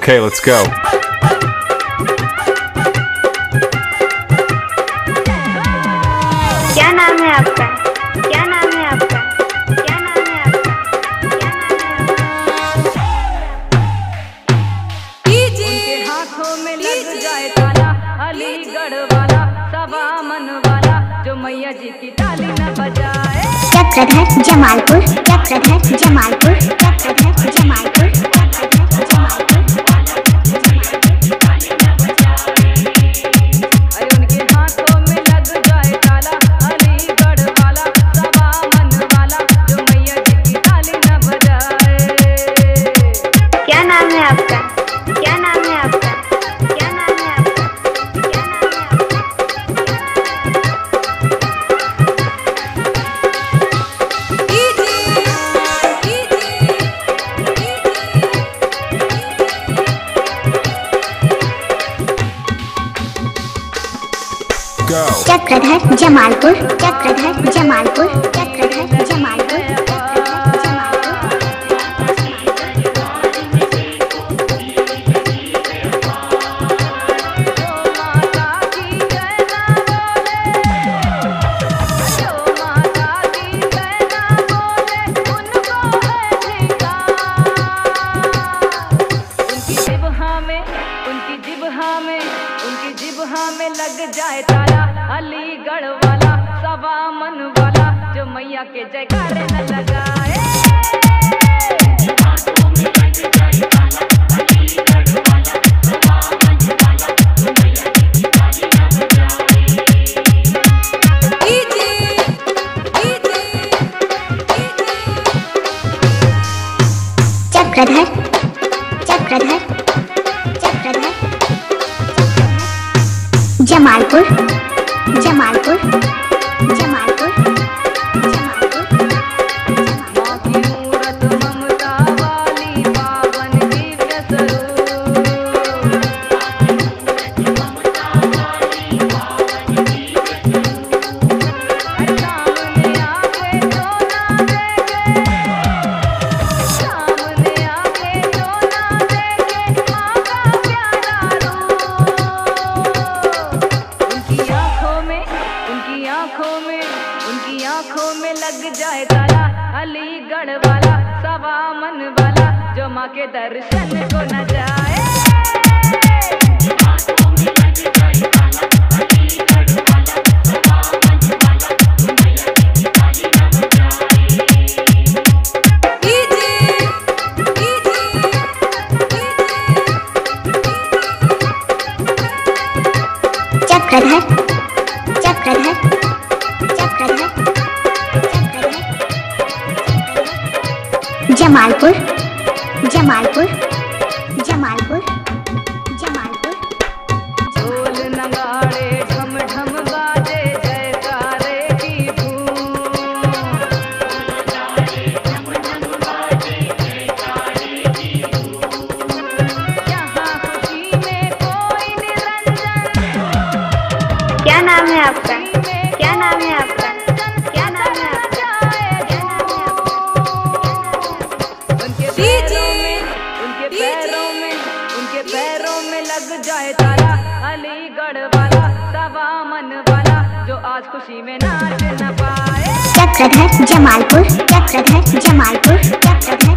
Okay, let's go. क्या नाम है आपका? क्या नाम है आपका? क्या नाम है आपका? क्या नाम है आपका? उनके हाथों में लग जाए ताला, अलीगढ़ वाला सवा मन वाला, जो मैया जी की ताली न बजाए। चक्रधर जमालपुर, चक्रधर जमालपुर, चक्रधर जमालपुर, चक्रधर जमालपुर। अरे उनके हाथों में लग जाए ताला, अलीगढ़ वाला सवा मन वाला, जो मैया जी की ताली न बजाए। क्या नाम है आपका? क्या नाम है आपका? क्या नाम है आपका? क्या नाम है आपका? Go. चक्रधर जमालपुर, चक्रधर जमालपुर, चक्रधर जमालपुर, चक्रधर जमालपुर। उनकी जिब्हा में लग जाए ताला, अलीगढ़ वाला सवा मन वाला, जो मैया के जयकारे न लगाए। चक्रधर, चक्रधर, चक्रधर, जमालपुर, जमालपुर, जमालपुर, जमालपुर। माँ की मूरत ममता वाली, पावन दिव्य स्वरूप। सामने आके तो ना देखे, सामने आके तो ना देखे, माँ का प्यारा रूप। उनकी आंखों में लग जाए ताला, अलीगढ़ वाला सवा मन वाला, जो माँ के दर्शन को न जाए। चक्रधर, चक्रधर, चक्रधर, चक्रधर। जमालपुर, जमालपुर, जमालपुर, जमालपुर। ढोल नगाड़े ढम ढम बाजे, जयकारे की धूम। यहाँ खुशी में कोई निरंजन। क्या नाम है आपका? क्या नाम है आपका? क्या नाम है आपका? उनके पैरों में लग जाए ताला, अलीगढ़ वाला सवा मन वाला, जो आज खुशी में नाच न पाए। चक्रधर जमालपुर, चक्रधर जमालपुर, चक्रधर